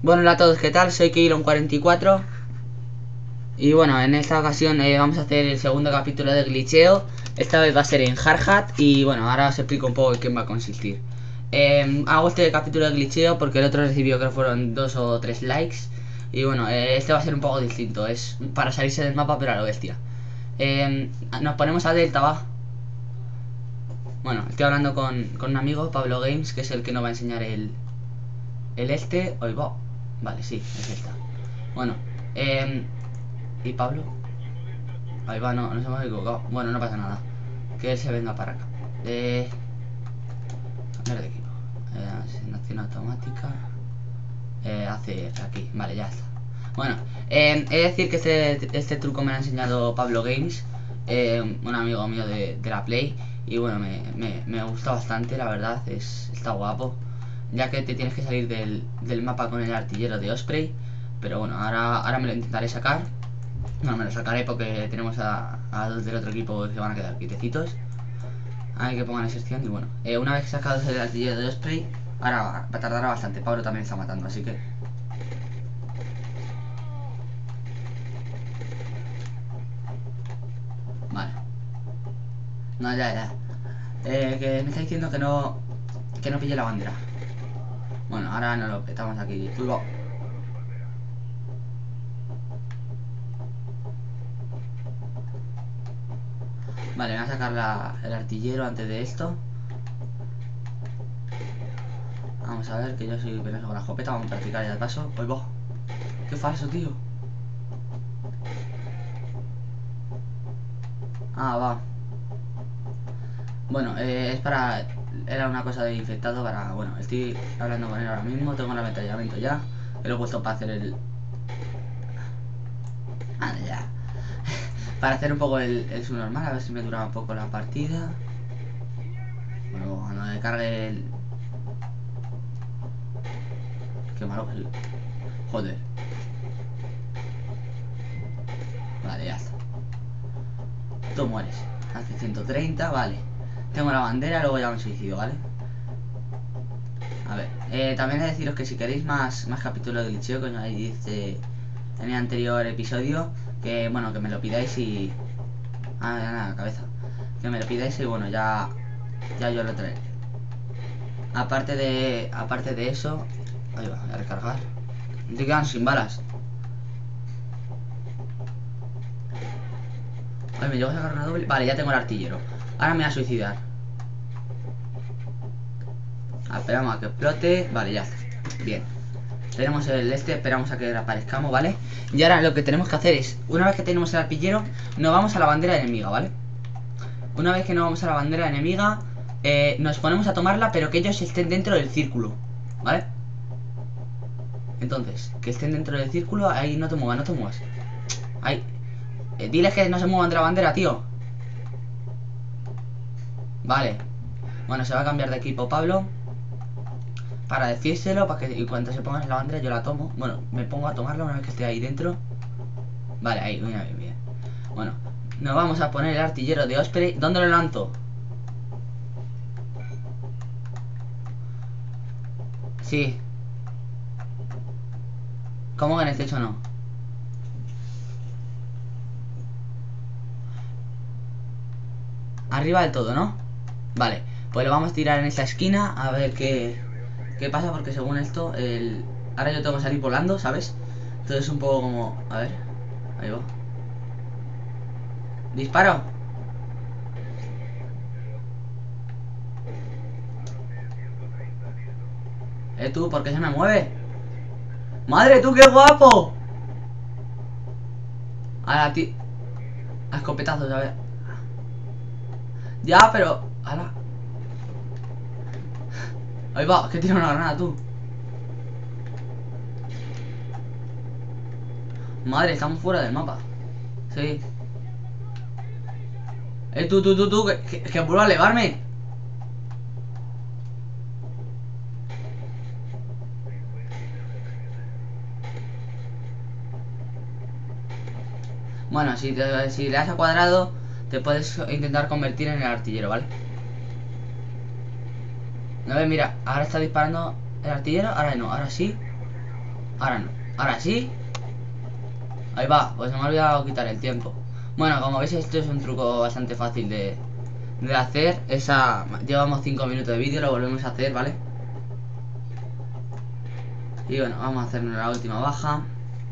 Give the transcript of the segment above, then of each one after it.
Bueno, hola a todos, ¿qué tal? Soy Keylon44. Y bueno, en esta ocasión vamos a hacer el segundo capítulo de glitcheo. Esta vez va a ser en Hard Hat. Y bueno, ahora os explico un poco en qué va a consistir. Hago este capítulo de glitcheo porque el otro recibió, creo que fueron 2 o 3 likes. Y bueno, este va a ser un poco distinto. Es para salirse del mapa, pero a lo bestia. Nos ponemos a Delta, va. Bueno, estoy hablando con un amigo, Pablo Games, que es el que nos va a enseñar el. Hoy va. Vale, sí, es esta. Bueno, ¿y Pablo? Ahí va, no, nos hemos equivocado. Bueno, no pasa nada. Que él se venga para acá. Cambiar de equipo. Asignación automática. Hace aquí. Vale, ya está. Bueno, he de decir que este truco me lo ha enseñado Pablo Games. Un amigo mío de la Play. Y bueno, me gusta bastante, la verdad. Está guapo. Ya que te tienes que salir del mapa con el artillero de Osprey. Pero bueno, ahora me lo intentaré sacar. No, me lo sacaré porque tenemos a dos del otro equipo que se van a quedar quietecitos. Hay que pongan excepción y bueno. Una vez sacado el artillero de Osprey, ahora tardará bastante. Pablo también está matando, así que... Vale. No, ya. Que me está diciendo que no pille la bandera. Bueno, ahora no lo petamos aquí. Uy, va. Vale, voy a sacar el artillero antes de esto. Vamos a ver, que yo soy penoso con la escopeta. Vamos a practicar ya el paso. Uy, va. Qué falso, tío. Ah, va. Bueno, es para... Era una cosa de infectado para... Bueno, estoy hablando con él ahora mismo. Tengo el ametrallamiento ya. Que lo he puesto para hacer el... Ah, ya. Para hacer un poco el subnormal. A ver si me dura un poco la partida. Bueno, cuando me cargue el... Qué malo que soy. Joder. Vale, ya está. Tú mueres. Hace 130, vale. Tengo la bandera, luego ya me suicido, ¿vale? A ver, también he de deciros que si queréis más capítulos de glitcheo, que ahí dice en el anterior episodio, que bueno, que me lo pidáis y... Ah, nada, cabeza. Que me lo pidáis y bueno, ya yo lo traeré. Aparte de eso... Ahí va, voy a recargar. Te quedan sin balas. Ay, me llevo a sacar una doble. Vale, ya tengo el artillero. Ahora me voy a suicidar. Esperamos a que explote. Vale, ya está. Bien. Tenemos esperamos a que aparezcamos, ¿vale? Y ahora lo que tenemos que hacer es, una vez que tenemos el artillero, nos vamos a la bandera enemiga, ¿vale? Una vez que nos vamos a la bandera enemiga, nos ponemos a tomarla, pero que ellos estén dentro del círculo, ¿vale? Entonces, que estén dentro del círculo. Ahí, no te muevas. Ahí. Diles que no se muevan de la bandera, tío. Vale. Bueno, se va a cambiar de equipo Pablo, para decírselo, para que y cuando se pongan en la bandera yo la tomo. Bueno, me pongo a tomarla una vez que esté ahí dentro. Vale, ahí, bien. Bueno, nos vamos a poner el artillero de Osprey. ¿Dónde lo lanzo? Sí. ¿Cómo que en el techo no? Arriba del todo, ¿no? Vale, pues lo vamos a tirar en esta esquina. A ver qué pasa, porque según esto ahora yo tengo que salir volando, ¿sabes? Entonces es un poco como... A ver, ahí va. Disparo. Tú, ¿por qué se me mueve? ¡Madre, tú, qué guapo! Ahora, ti... A escopetazos, a ver. Ya, pero... Ahora... Ahí va, que tira una granada, tú. Madre, estamos fuera del mapa. Sí. Tú, que vuelva a elevarme. Bueno, si le das a cuadrado, te puedes intentar convertir en el artillero, ¿vale? No ves, mira, ahora está disparando el artillero, ahora no, ahora sí. Ahora no. Ahora sí. Ahí va. Pues se me ha olvidado quitar el tiempo. Bueno, como veis esto es un truco bastante fácil de hacer. Llevamos 5 minutos de vídeo, lo volvemos a hacer, ¿vale? Y bueno, vamos a hacernos la última baja.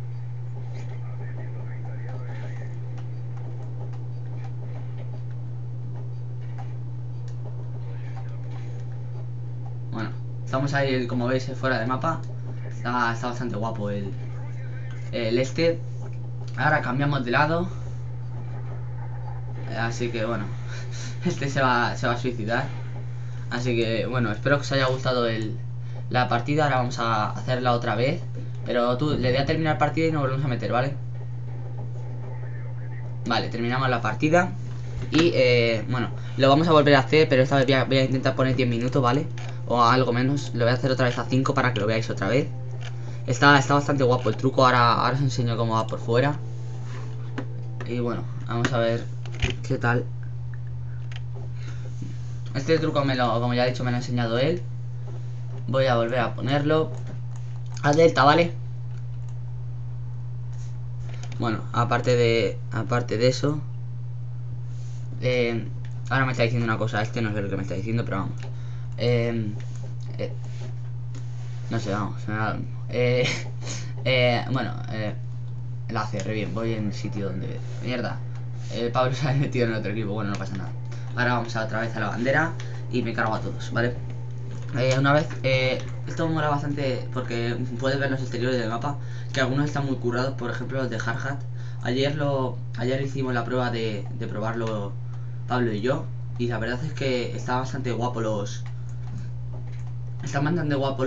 Bueno, estamos ahí, como veis, fuera de mapa. Está bastante guapo el este. Ahora cambiamos de lado. Así que bueno, este se va a suicidar. Así que bueno, espero que os haya gustado la partida. Ahora vamos a hacerla otra vez. Pero tú, le voy a terminar partida y nos volvemos a meter, ¿vale? Vale, terminamos la partida. Y bueno, lo vamos a volver a hacer, pero esta vez voy a intentar poner 10 minutos, ¿vale? O algo menos, lo voy a hacer otra vez a 5 para que lo veáis otra vez. Está bastante guapo el truco, ahora os enseño cómo va por fuera. Y bueno, vamos a ver qué tal. Este truco como ya he dicho, me lo ha enseñado él. Voy a volver a ponerlo a delta, ¿vale? Bueno, aparte de eso, ahora me está diciendo una cosa. Este no sé lo que me está diciendo, pero vamos. No sé, vamos, me da lo mismo. Bueno, la hace re bien. Voy en el sitio donde... Mierda, Pablo se ha metido en otro equipo. Bueno, no pasa nada. Ahora vamos otra vez a la bandera y me cargo a todos, ¿vale? Una vez, esto me mola bastante porque puedes ver los exteriores del mapa, que algunos están muy currados, por ejemplo los de Hardhat. Ayer hicimos la prueba de probarlo Pablo y yo, y la verdad es que está bastante guapo están bastante guapos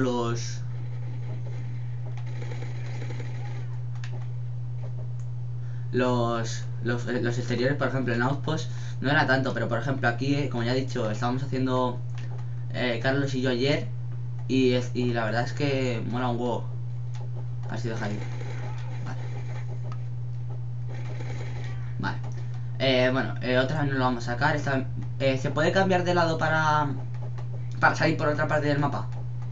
los exteriores. Por ejemplo en Outpost no era tanto, pero por ejemplo aquí, como ya he dicho, estábamos haciendo Carlos y yo ayer, y la verdad es que mola un huevo. Así deja ahí. Vale. Bueno, otra vez no lo vamos a sacar. ¿Se puede cambiar de lado para salir por otra parte del mapa?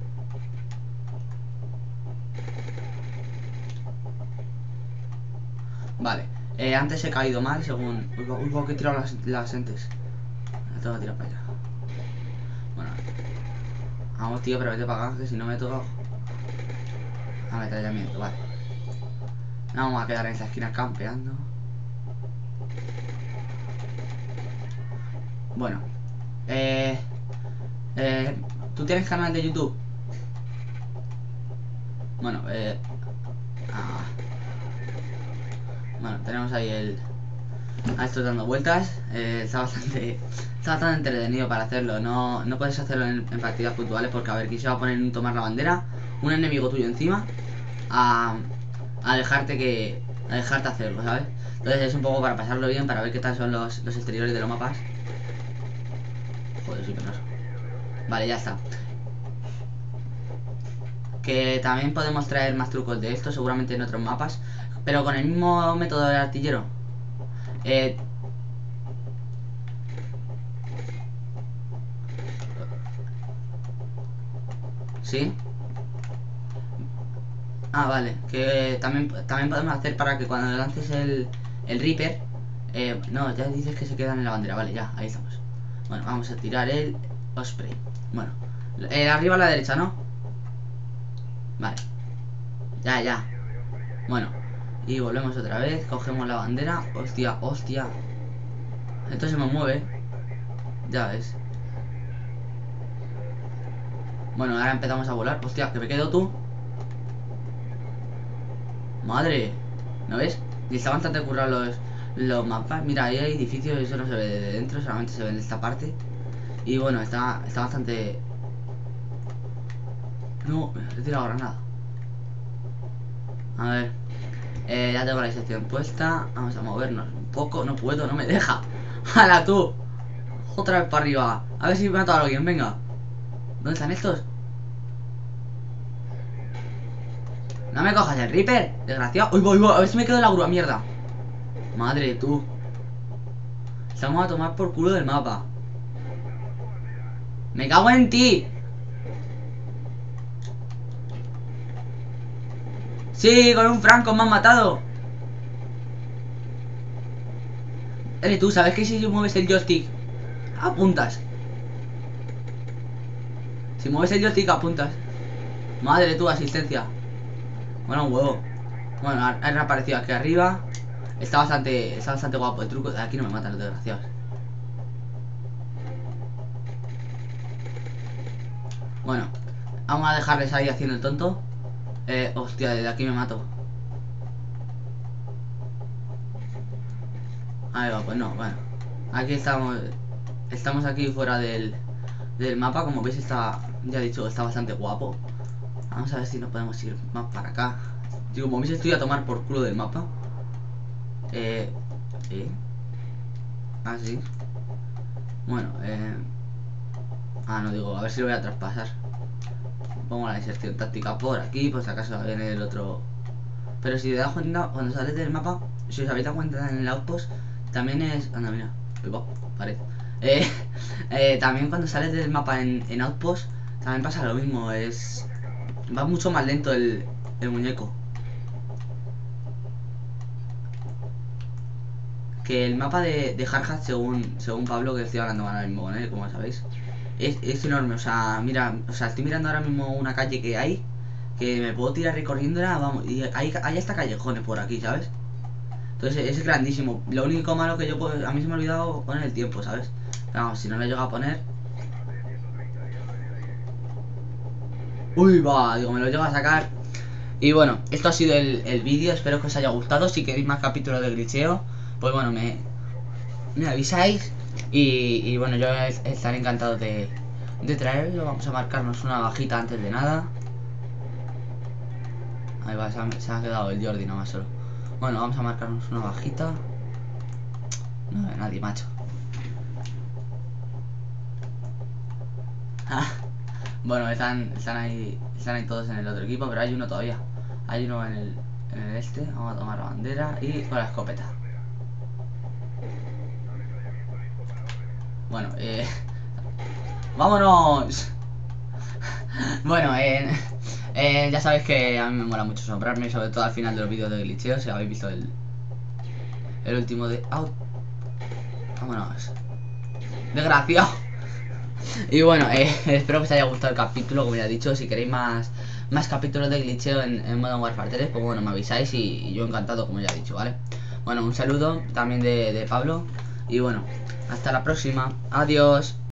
Vale. Antes he caído mal, según... Uy, que he tirado las entes. La tengo que tirar para allá. Bueno. Vamos, tío, pero vete para acá, que si no me toca... Ametrallamiento, vale. No vamos a quedar en esa esquina campeando. Bueno. ¿Tú tienes canal de YouTube? Bueno, bueno, tenemos ahí esto dando vueltas. Está bastante entretenido para hacerlo. No puedes hacerlo en partidas puntuales porque a ver, ¿quién se va a poner en tomar la bandera? Un enemigo tuyo encima a dejarte hacerlo, ¿sabes? Entonces es un poco para pasarlo bien, para ver qué tal son los exteriores de los mapas. Joder, soy penoso. Vale, ya está. Que también podemos traer más trucos de esto, seguramente en otros mapas, pero con el mismo método del artillero. ¿Sí? Ah, vale. Que también podemos hacer para que cuando lances el Reaper... no, ya dices que se quedan en la bandera. Vale, ya, ahí estamos. Bueno, vamos a tirar el Osprey. Bueno, arriba a la derecha, ¿no? Vale. Ya. Bueno, y volvemos otra vez. Cogemos la bandera. Hostia. Esto se me mueve. Ya ves. Bueno, ahora empezamos a volar. Hostia, que me quedo tú. Madre. ¿No ves? Y está bastante currado los mapas. Mira, ahí hay edificios. Eso no se ve de dentro, solamente se ve de esta parte. Y bueno, está bastante... No, he tirado granada. A ver, ya tengo la sección puesta. Vamos a movernos un poco. No puedo, no me deja. ¡Hala tú! Otra vez para arriba. A ver si me mato a alguien, venga. ¿Dónde están estos? No me cojas el Reaper, desgraciado. Uy, voy, a ver si me quedo en la grúa, mierda. Madre, tú. Estamos a tomar por culo del mapa. ¡Me cago en ti! Sí, con un franco me han matado. Tú, ¿sabes que si mueves el joystick apuntas? Si mueves el joystick apuntas. Madre tu asistencia. Bueno, un huevo. Bueno, ha reaparecido aquí arriba. Está bastante guapo el truco. De aquí no me matan los desgraciados. Bueno, vamos a dejarles ahí haciendo el tonto. Hostia, desde aquí me mato. Ahí va, pues no, bueno. Aquí estamos. Estamos aquí fuera del mapa. Como veis está, ya he dicho, está bastante guapo. Vamos a ver si nos podemos ir más para acá. Digo, como veis estoy a tomar por culo del mapa. Ah, sí. Bueno, no digo, a ver si lo voy a traspasar. Pongo la inserción táctica por aquí, por si acaso viene el otro. Pero si te das cuenta, cuando sales del mapa, si os habéis dado cuenta en el outpost, también es. Anda, mira, pared. También cuando sales del mapa en outpost, también pasa lo mismo, va mucho más lento el muñeco. Que el mapa de Hardhat, según Pablo, que estoy hablando ahora mismo con él, como sabéis, es enorme. O sea, mira, estoy mirando ahora mismo una calle que hay, que me puedo tirar recorriéndola, vamos, y hay hasta callejones por aquí, ¿sabes? Entonces es grandísimo. Lo único malo que yo puedo, a mí se me ha olvidado poner el tiempo, ¿sabes? Vamos, si no lo llego a poner. Uy, va, digo, me lo llego a sacar. Y bueno, esto ha sido el vídeo, espero que os haya gustado. Si queréis más capítulos de glitcheo, pues bueno, me avisáis. Y bueno, yo estaré encantado de traerlo. Vamos a marcarnos una bajita antes de nada. Ahí va, se ha quedado el Jordi nomás solo. Bueno, vamos a marcarnos una bajita. No ve nadie, macho. Bueno, están ahí todos en el otro equipo, pero hay uno todavía. Hay uno en el este. Vamos a tomar la bandera y con la escopeta. Bueno, vámonos. Bueno, ya sabéis que a mí me mola mucho sobrarme, sobre todo al final de los vídeos de glitcheo. Si habéis visto el último de out. Vámonos. Desgraciado. Y bueno, espero que os haya gustado el capítulo. Como ya he dicho, si queréis más capítulos de glitcheo en Modern Warfare 3, pues bueno, me avisáis y yo encantado, como ya he dicho, ¿vale? Bueno, un saludo también de Pablo. Y bueno, hasta la próxima. Adiós.